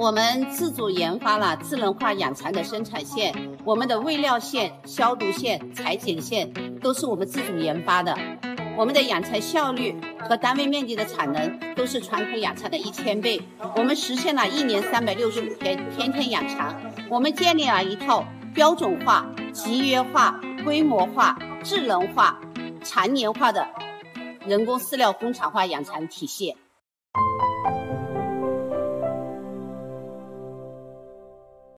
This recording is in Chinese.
我们自主研发了智能化养蚕的生产线，我们的喂料线、消毒线、裁剪线都是我们自主研发的。我们的养蚕效率和单位面积的产能都是传统养蚕的1000倍。我们实现了1年365天天天养蚕。我们建立了一套标准化、集约化、规模化、智能化、常年化的人工饲料工厂化养蚕体系。